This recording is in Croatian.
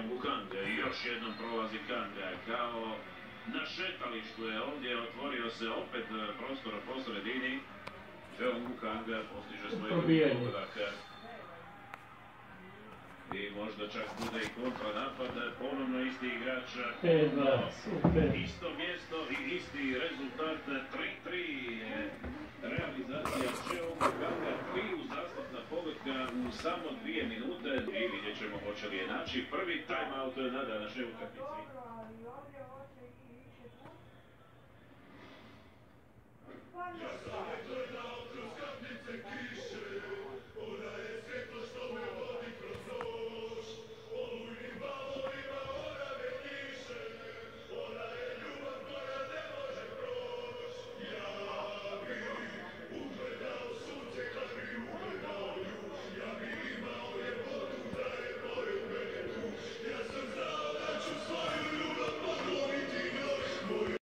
Cheongu Kang i još jednom prolazi Kang kao na šetalištu je ovdje, otvorio se opet prostor po sredini. Cheongu Kang postiže svoj pogodak. I možda čak bude i kontranapad, ponovno isti igrač, isto mjesto i isti rezultat, 3-3 realizacija Cheongu Kanga, 3 uzastopna pogotka u samo 2 minute i vidjet ćemo hoće li je naći prvi timeout na današnjoj utakmici.